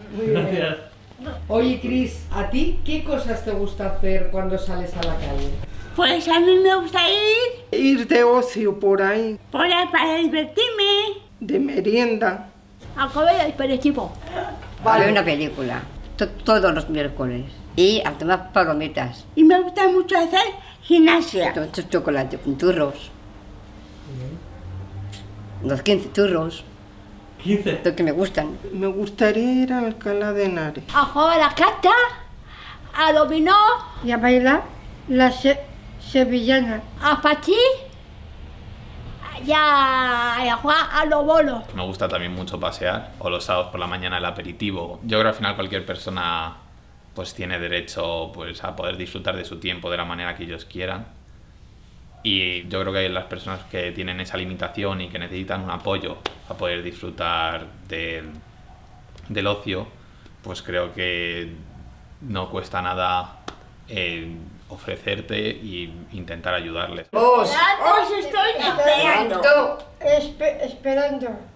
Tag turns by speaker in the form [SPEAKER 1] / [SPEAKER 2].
[SPEAKER 1] Muy bien. Oye, Cris, ¿a ti qué cosas te gusta hacer cuando sales a la calle?
[SPEAKER 2] Pues a mí me gusta
[SPEAKER 3] Ir de ocio por ahí,
[SPEAKER 2] por ahí para divertirme.
[SPEAKER 3] de merienda.
[SPEAKER 2] A comer el aperitivo.
[SPEAKER 4] A ver una película, todos los miércoles. Y a tomar palomitas.
[SPEAKER 2] Y me gusta mucho hacer gimnasia.
[SPEAKER 4] Chocolate con churros. Los 15 churros.
[SPEAKER 5] 15.
[SPEAKER 4] Los que me gustan.
[SPEAKER 3] Me gustaría ir a Alcalá de Henares.
[SPEAKER 2] A jugar a la carta, a dominó,
[SPEAKER 6] Y a bailar la sevillana.
[SPEAKER 2] a patí y a jugar a los bolos.
[SPEAKER 7] Me gusta también mucho pasear, o los sábados por la mañana el aperitivo. Yo creo que al final cualquier persona pues tiene derecho pues a poder disfrutar de su tiempo de la manera que ellos quieran. Y yo creo que las personas que tienen esa limitación y que necesitan un apoyo a poder disfrutar del ocio, pues creo que no cuesta nada ofrecerte e intentar ayudarles.
[SPEAKER 4] ¡Os!
[SPEAKER 2] Os estoy esperando.
[SPEAKER 6] Esperando.